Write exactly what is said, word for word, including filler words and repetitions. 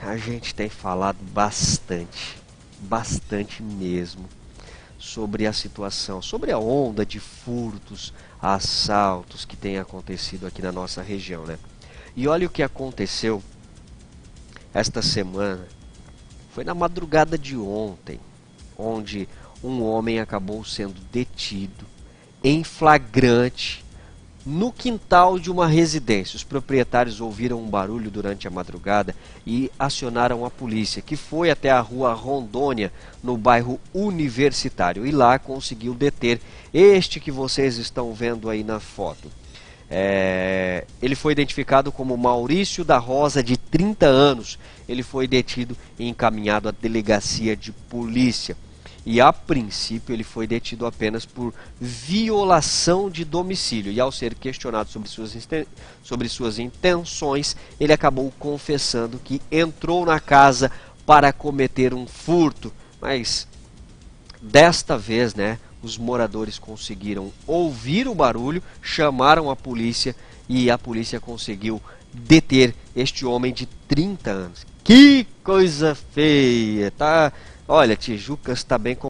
A gente tem falado bastante, bastante mesmo, sobre a situação, sobre a onda de furtos, assaltos que tem acontecido aqui na nossa região, né? E olha o que aconteceu esta semana. Foi na madrugada de ontem, onde um homem acabou sendo detido em flagrante no quintal de uma residência. Os proprietários ouviram um barulho durante a madrugada e acionaram a polícia, que foi até a rua Rondônia, no bairro Universitário, e lá conseguiu deter este que vocês estão vendo aí na foto. É, ele foi identificado como Maurício da Rosa, de trinta anos. Ele foi detido e encaminhado à delegacia de polícia. E a princípio ele foi detido apenas por violação de domicílio. E ao ser questionado sobre suas, sobre suas intenções, ele acabou confessando que entrou na casa para cometer um furto. Mas desta vez, né, os moradores conseguiram ouvir o barulho, chamaram a polícia e a polícia conseguiu deter este homem de trinta anos. Que coisa feia, tá? Olha, Tijucas está bem